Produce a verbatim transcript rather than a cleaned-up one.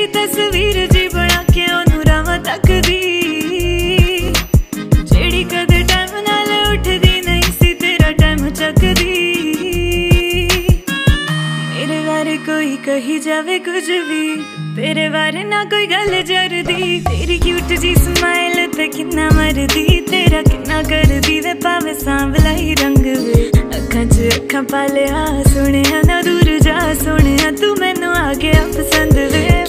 तस्वीर जी बना के ओनू रावां तकदी, जेड़ी कदे टाइम नाल उठदी नहीं सी तेरा टाइम चकदी। मेरे बारे कोई कही जावे कुछ भी, तेरे बारे ना कोई गल जरदी। तेरी क्यूट जी स्माइल ते किन्ना मरदी, तेरा किन्ना करदी वे भावे सांवला ही रंग वे। अखां च अखां पा लिया सोहणिया ना दूर जा सोहणिया, तू मैनू आ गया पसंद वे।